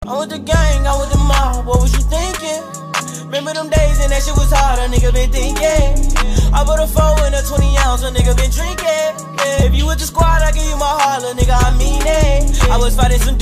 I'm with the gang, I'm with the mob, what was you thinking? Remember them days and that shit was hard, a nigga been thinking. I put a 4 in a 20 ounce, a nigga been drinking. Yeah, if you with the squad, I give you my heart, little nigga, I mean it. I was fighting some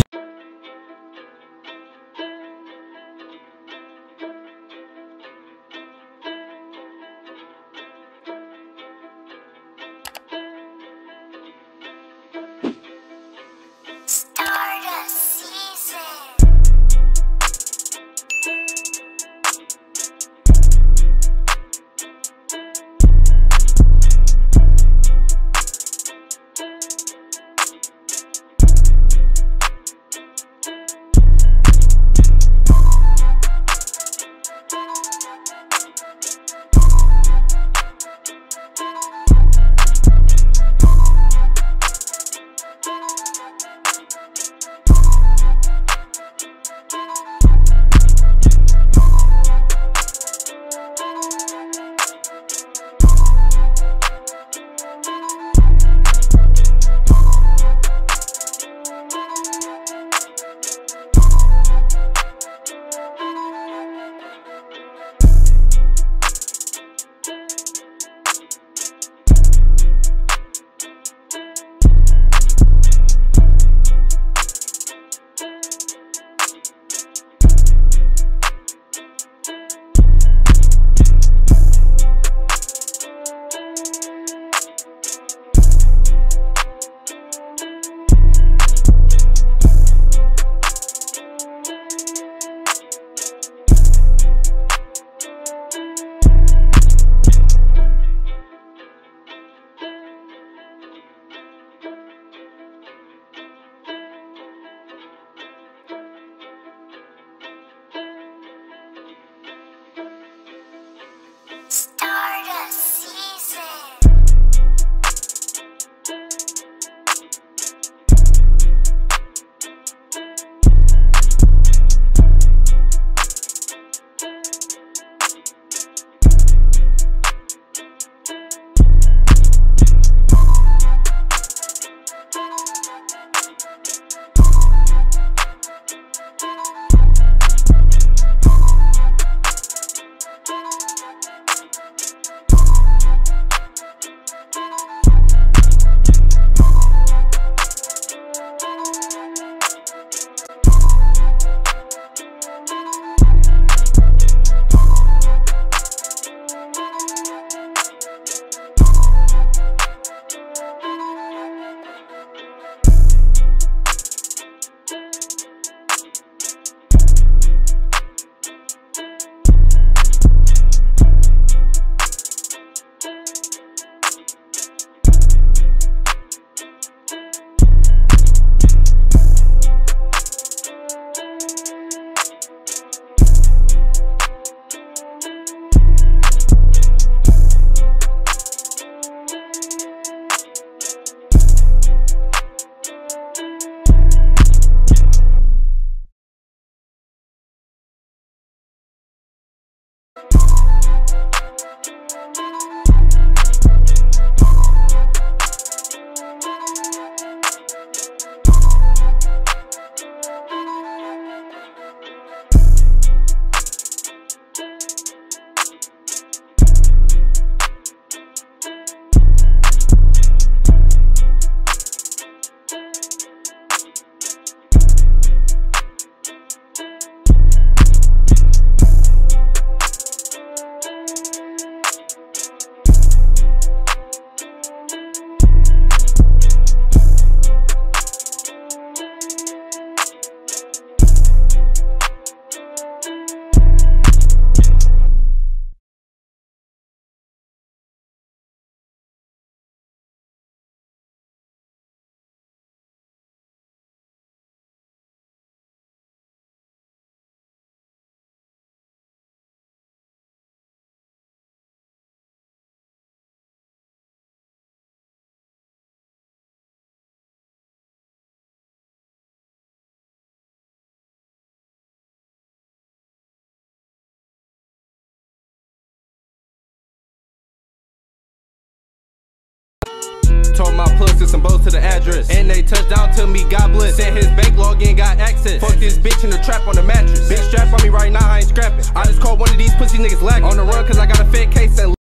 Told my plugs to some bows to the address. And they touched down to me, God bless. Sent his bank login, got access. Fuck this bitch in the trap on the mattress. Big strap on me right now, I ain't scrapping. I just called one of these pussy niggas lacking. On the run cause I got a fed case and